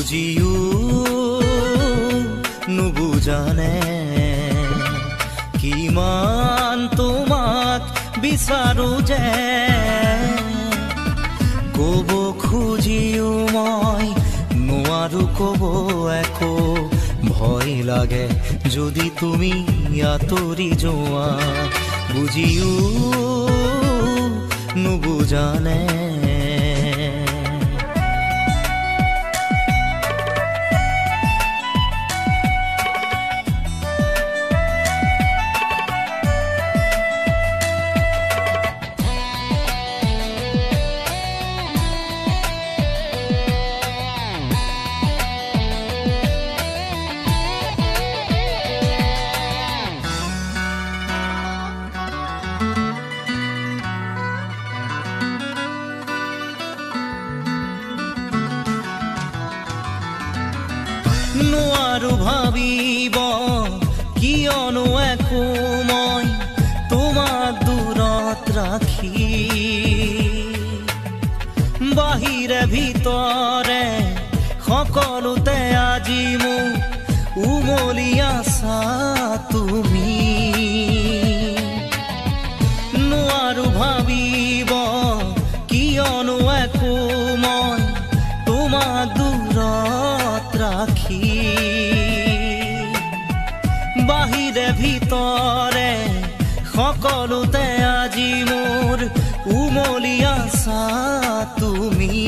বুজিও নুবুজানে কিমান তোমাক বিচাৰো যে কব খুজিও মই নোৱাৰো কব একো ভয় লাগে যদি তুমি আঁতৰি যোৱা বুজিও নুবুজানে নোৱাৰো ভাবিব কিয়নো একো মই তোমাক দূৰত ৰাখি বাহিৰে ভিতৰে সকলোতে আজি মোক উমলি আছা তুমি নোৱাৰো ভাবিব কিয়নো একো মই তোমাক দূৰত ৰাখি বাহিৰে ভিতৰে সকলোতে আজি মোৰ উমলি আছা তুমি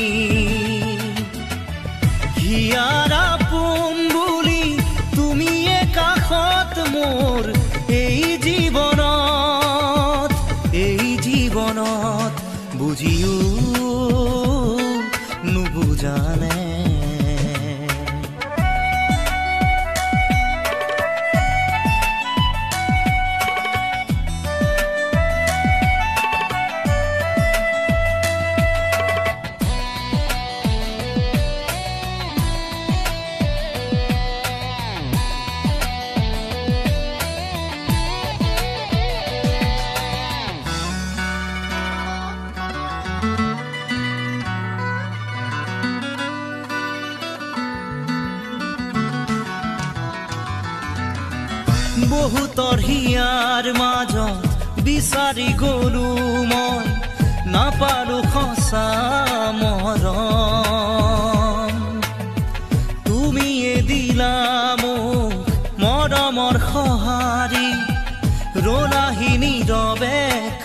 হিয়াৰ আপোন বুলি তুমিয়ে কাষত মোৰ এই জীৱনত বুজিও নুবুজানে বহুতৰ হিয়াৰ মাজত বিচাৰি গলো মই নাপালো সঁচা মৰম তুমিয়ে দিলা মোক মৰমৰ সঁহাৰি ৰলাহি নীৰৱে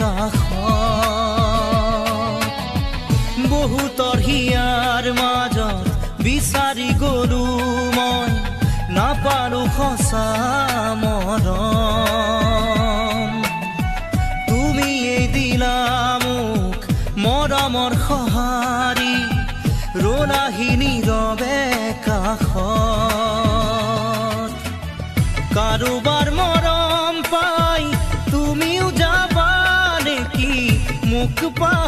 কাষত বহুতৰ হিয়াৰ মাজত বিচাৰি গলো মই নাপালো সঁচা মৰম তুমিয়ে দিলা মোক মৰমৰ সঁহাৰি ৰলাহি নীৰৱে কাষত কাৰোবাৰ মৰম পাই তুমিও যাবা নেকি মোক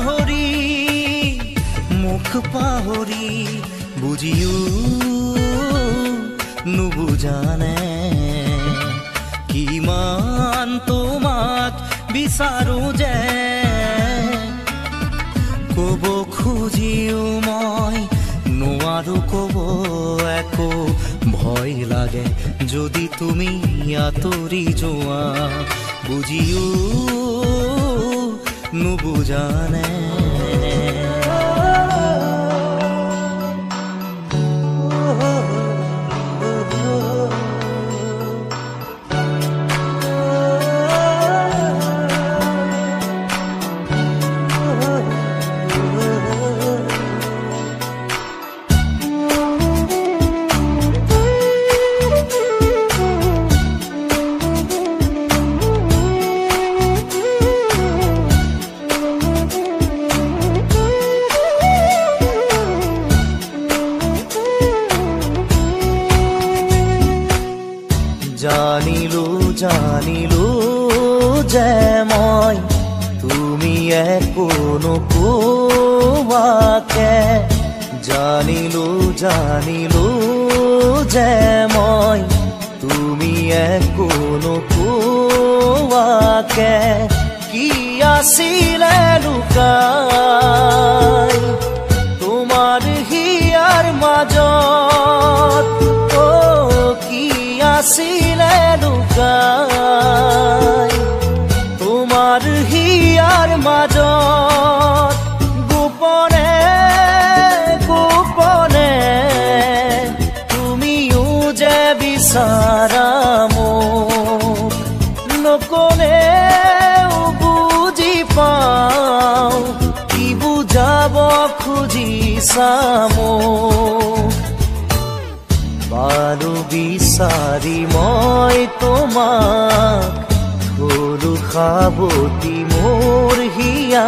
পাহৰি বুজিও নুবুজানে কিমান তোমাক বিচাৰো যে কব খুজিও মই নোৱাৰো কব একো ভয় লাগে যদি তুমি আঁতৰি যোৱা বুজিও নুবুজানে জানিলো যে মই তুমি একো নোকোৱাকে জানিলো যে মই তুমি একো নোকোৱাকে কি আছিলে লুকাই তোমাৰ হিয়াৰ মাজত চামো পালো বিচাৰি মই তোমাক গলো সাৱতি মোৰ হিয়া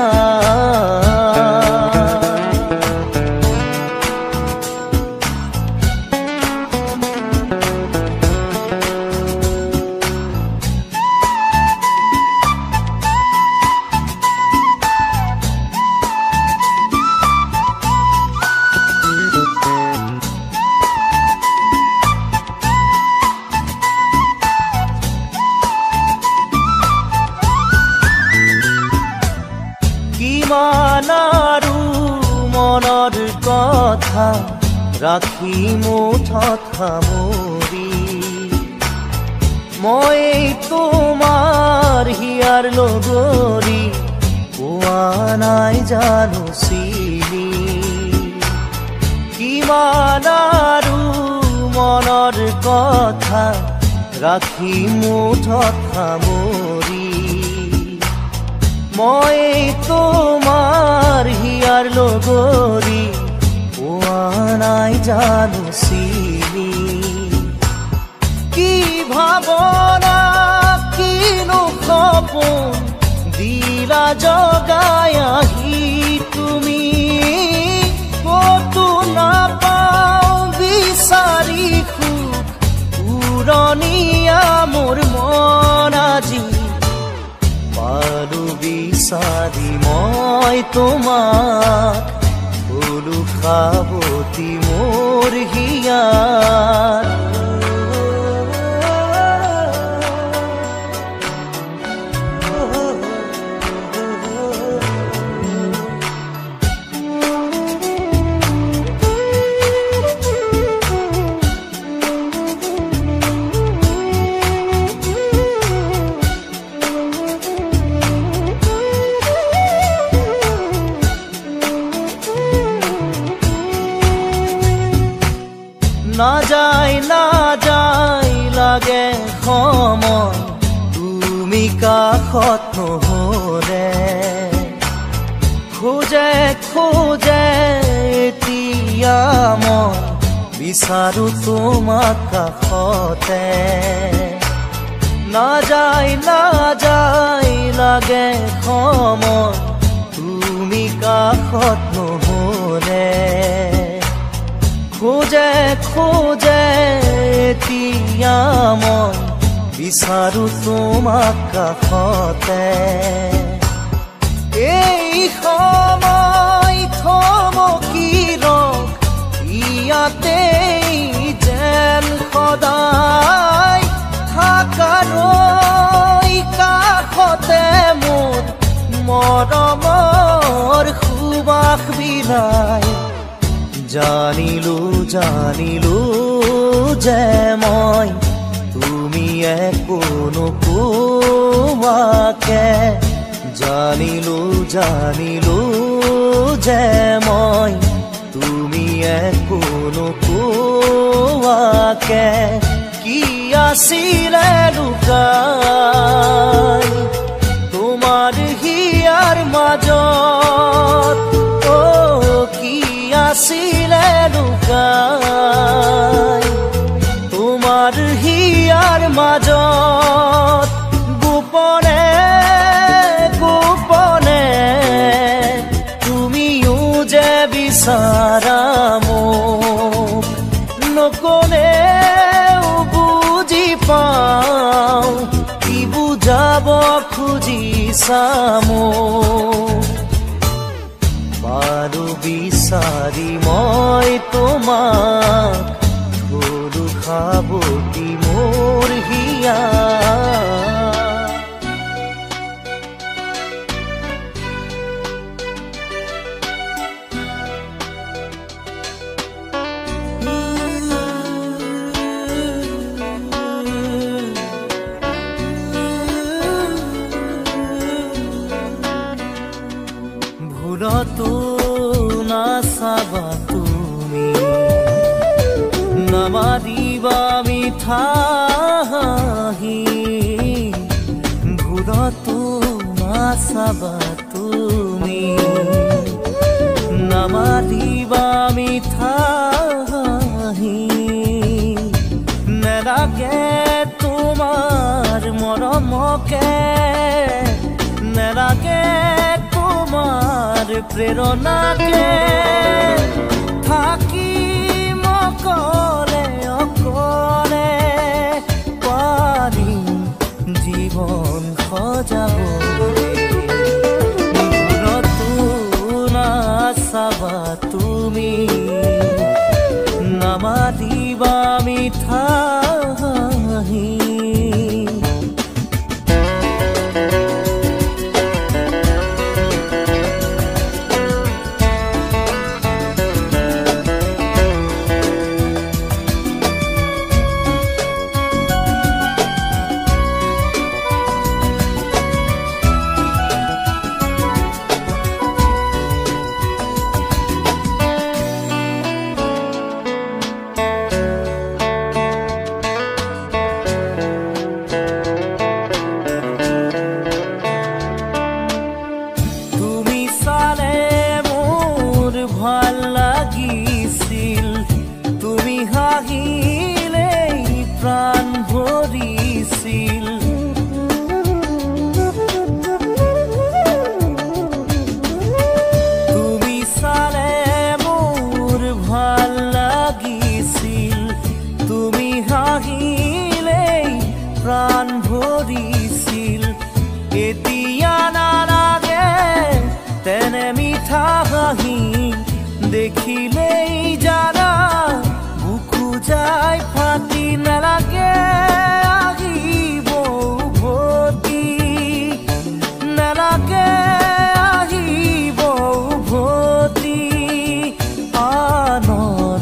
কিমানাৰু মনৰ কথা ৰাখি মুঠত সামৰি মই তোমাৰ হিয়াৰ লগৰী পোৱা নাই জানো চিনি কিমানাৰু মনৰ কথা ৰাখি মুঠত সামৰি মই তোমাৰ হিয়াৰ লগৰী পোৱা নাই জানো চিনি কি ভাৱনা কিনো সপোন দিলা জগাই আহি তুমি ক'তো নাপাওঁ বিচাৰি সুখ উৰণীয়া মোৰ মন আজি পালো বিচাৰি মই তোমাক গলো সাৱতি মোৰ হিয়াত নাযায় লাগে সময় তুমি কাষত নহ'লে খোজে এতিয়া মই বিচাৰো তোমাক কাষতে নাযায় লাগে সময় তুমি কাষত নহ'লে খোজে এতিয়া মই বিচাৰো তোমাক কাষতে এই সময় থমকি ৰখ ইয়াতে যেন সদায় থাকালৈ কাষতে মোৰ মৰমৰ সুবাস বিলাই জানিলো যে মই তুমি একো নোকোৱাকে জানিলো যে মই তুমি একো নোকোৱাকে কি আছিলে লুকাই তোমাৰ হিয়াৰ মাজত কি আছিলে লুকাই তোমাৰ হিয়াৰ মাজত গোপনে তুমিও যে বিচাৰা মোক নকলেও বুজি পাওঁ কি বুজাব খুজিছা মোক পালো বিচাৰি মই তোমাক গলো সাৱতি মোৰ হিয়া ভুলতো নাচাবা তুমি নামাৰিবা মিঠা হাঁহি ভুলতো নাচাবা তুমি নামাৰিবা নেলাগে তোমাৰ মৰমকে নেলাগে তোমাৰ প্ৰেৰণাকে থাকিম অকলে অকলে পাৰিম জীৱন সজাবলৈ দূৰতো নাচাবা তুমি নামাতিবা মিঠা হাঁহি ভাল লাগিছিল তুমি হাঁহিলেই প্ৰাণ ভৰিছিল তুমি চালে মোৰ ভাল লাগিছিল তুমি হাঁহিলেই প্ৰাণ ভৰিছিল এতিয়া নালাগে তেনে মিঠা হাঁহি দেখিলেই জানা বুকু যায় ফাটি নালাগে আহিব উভতি নালাগে আহিব উভতি আনৰ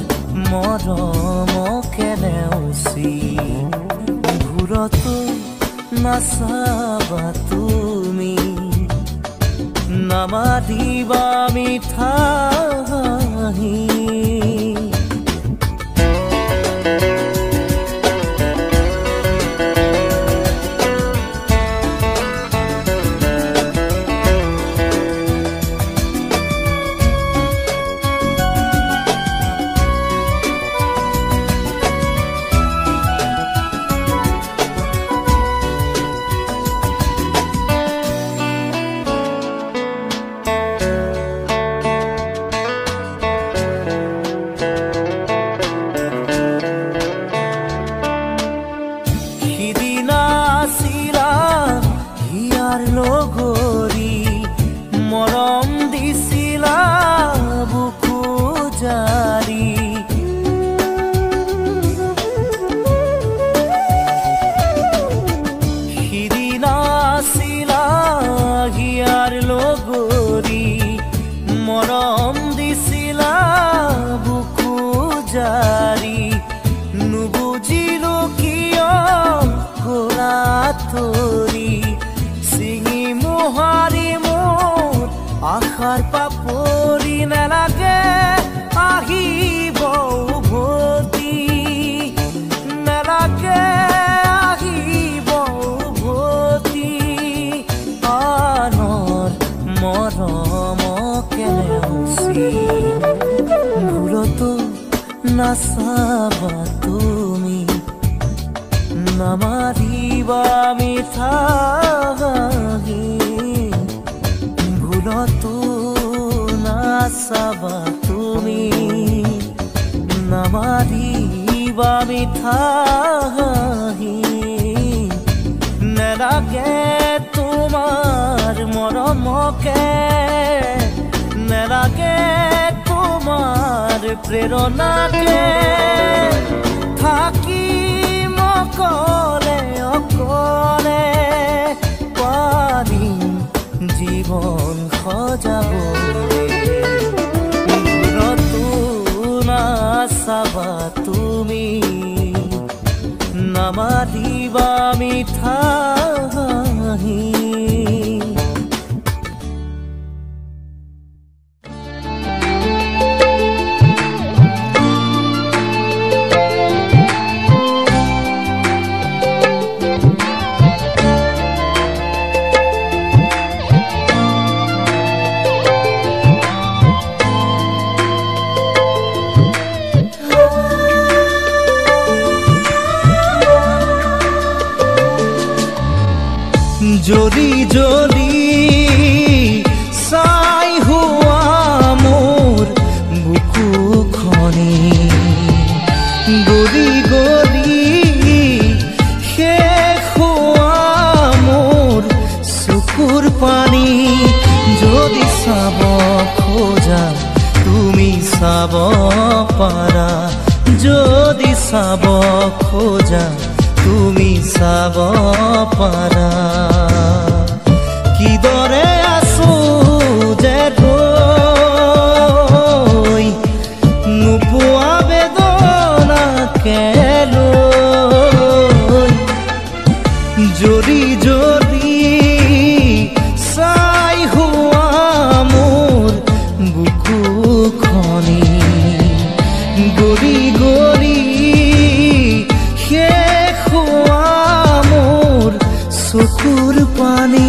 মৰমকে নেওচি ঘূৰতো নাচাবা তুমি নামাতিবা মিঠা হাঁহি লগৰী মৰম দিছিলা বুকু জাৰি সিদিনা আছিলা হিয়াৰ লগৰী মৰম দিছিলা বুকু জাৰি নুবুজিলো কিয় গলা তৰি মোহাৰি মোৰ আশাৰ পাপৰি নালাগে আহিব উভতি নালাগে আহিব উভতি আনৰ মৰমকে নেওচি ভুলতো নাচাবা তুমি নামাতিবা মিঠা হাঁহি ভুলতো নাচাবা তুমি নামাতিবা মিঠা হাঁহি নেলাগে তোমাৰ মৰমকে নেলাগে তোমাৰ প্ৰেৰণাকে থাকিম অকলে অকলে পাৰিম জীৱন সজাবলৈ দূৰতো নাচাবা তুমি নামাতিবা মিঠা হাঁহি জ্বলি জ্বলি ছাই হোৱা মোৰ বুকুখনি গলি গলি শেষ হোৱা মোৰ চকুৰ পানী যদি চাব খোজা তুমি চাব পাৰা যদি চাব খোজা তুমি চাব পাৰা কিদৰে আছো যে তই নোপোৱা বেদনা কেলৈ জ্বলি জ্বলি ছাই হোৱা মোৰ বুকুখনি গলি গলি শেষ হোৱা মোৰ চকুৰ পানী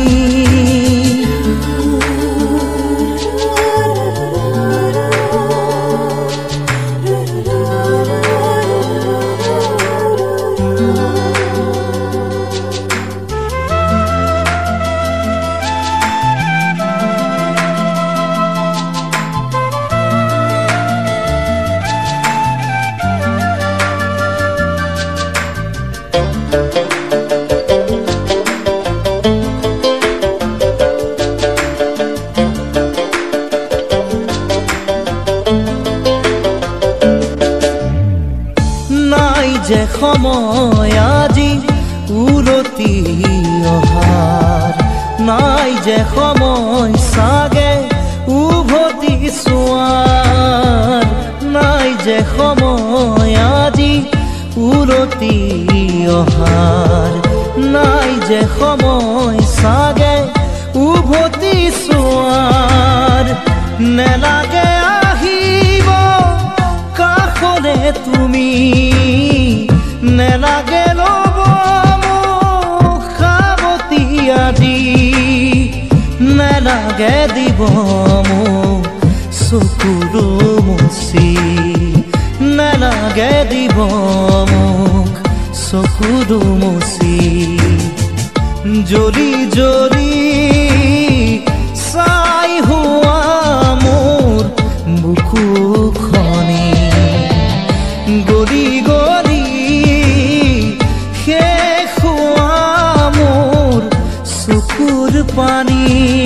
যে সময় আজি উলটি অহাৰ নাই যে সময় চাগে উভতি চোৱাৰ নাই যে সময় আজি উলটি অহাৰ নাই যে সময় চাগে উভতি চোৱাৰ নেলাগে আহিব কাষলে তুমি নেলাগে ল'ব মোক সাৱতি আদি নেলাগে দিব মোক চকুৰ মুচি নেলাগে দিব মোক চকুৰ মুচি জ্বলি জ্বলি ছাই হোৱা মোৰ বুকুখনি গলি গলি শেষ হোৱা মোৰ চকুৰ পানী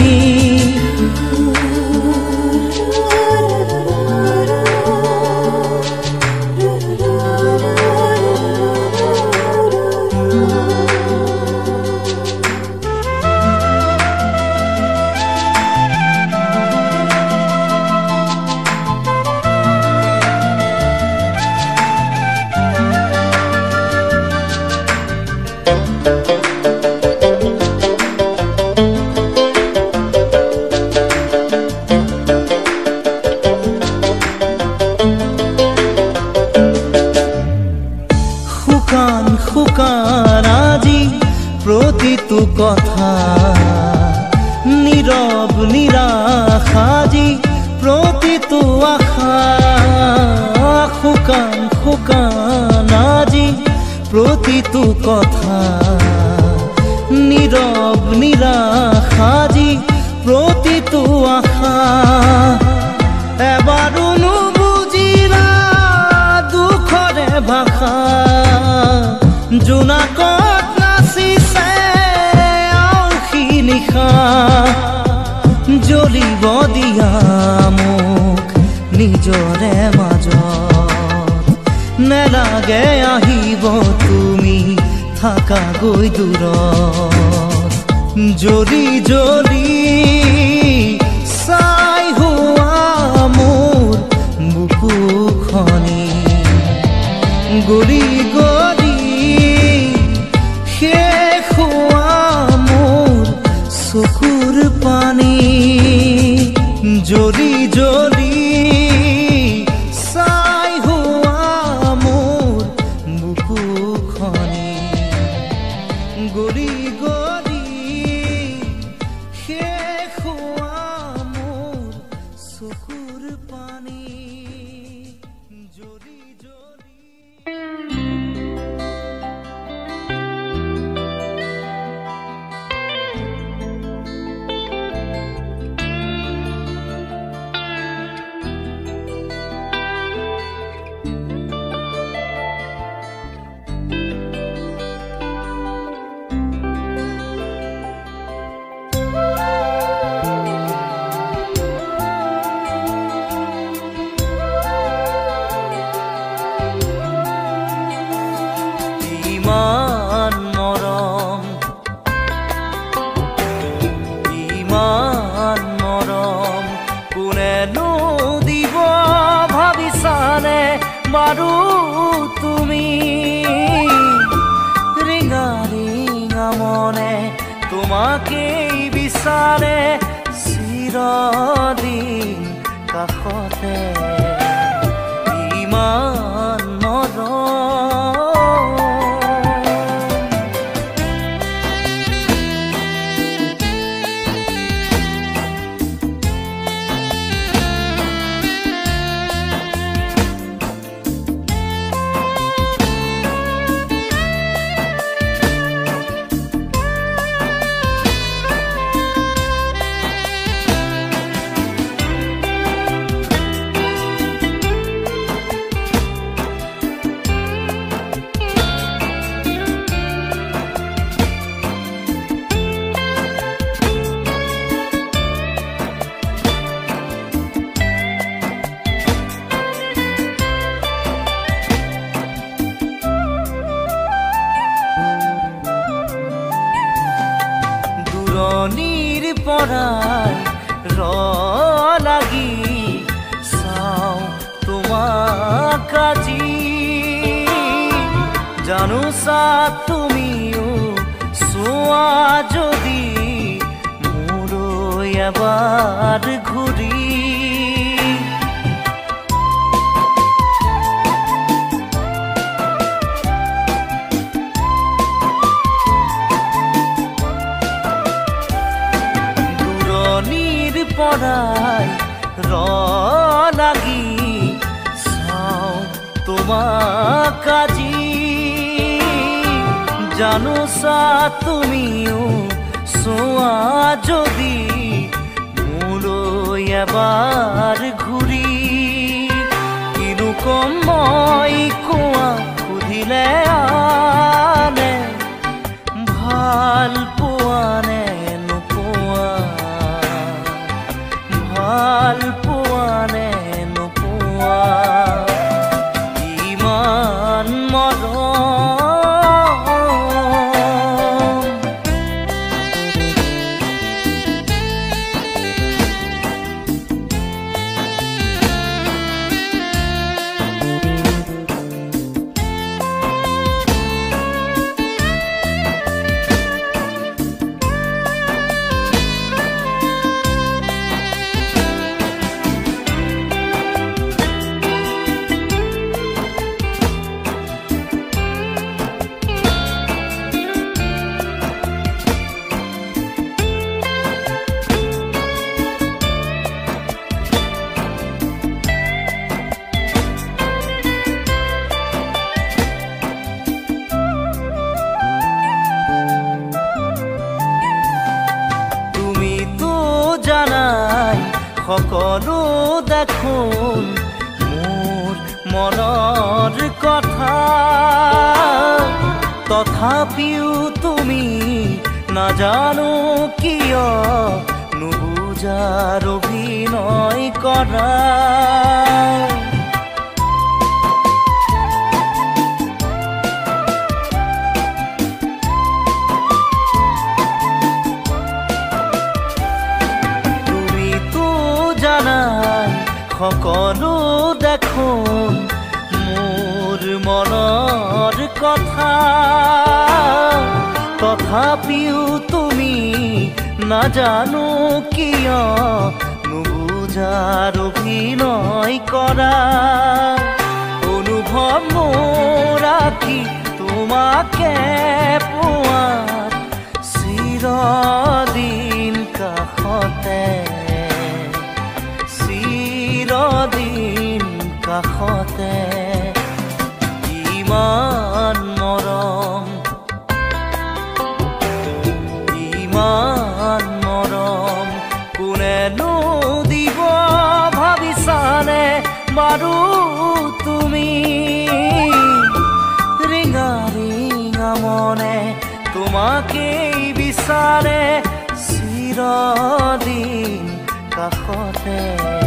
শুকান আজি প্ৰতিটো কথা নীৰৱ নিৰাশ আজি প্ৰতিটো আশা শুকান শুকান আজি প্ৰতিটো কথা নীৰৱ নিৰাশ আজি প্ৰতিটো আশা এবাৰো নুবুজিলা দুখৰে ভাষা জোনাকত নাচিছে আউসী নিশা জ্বলিব দিয়া মোক নিজৰে মাজত নেলাগে আহিব তুমি থাকাগৈ দূৰত জ্বলি জ্বলি ছাই হোৱা মোৰ বুকুখনি গলি গলি শেষ হোৱা মোৰ চকুৰ পানী জ্বলি জ্বলি ছাই হোৱা মোৰ বুকুখনি গলি গলি শেষ হোৱা মোৰ চকুৰ পানী জ্বলি জ্বলি তোমাকেই বিচাৰে চিৰদিন কাষতে ইমান মৰম দূৰণিৰ পৰাই লাগি চাওঁ তোমাক আজি জানোছা তুমিও চোৱা যদি মোলৈ এবাৰ ঘূৰি পৰাই লাগি চাওঁ তোমাক আজি জানোছা তুমিও চোৱা যদি মোলৈ এবাৰ ঘূৰি কিনো কম মই কোৱা সুধিলে আনে ভাল পোৱা নে নোপোৱা ভাল পোৱা নে নোপোৱা ইমান মৰম সকলো দেখোন মোৰ মনৰ কথা তথাপিও তুমি নাজানো কিয় নুবুজাৰ অভিনয় কৰা সকলো দেখোন মোৰ মনৰ কথা তথাপিও তুমি নাজানো কিয় নুবুজাৰ অভিনয় কৰা অনুভৱ মোৰ ৰাখি তোমাকে পোৱাত চিৰদিন কাষতে চিৰদিন কাষতে ইমান মৰম ইমান মৰম কোনেনো দিব ভাবিছানে বাৰু তুমি ৰিঙা ৰিঙা মনে তোমাকেই বিচাৰে চিৰদিন কাষতে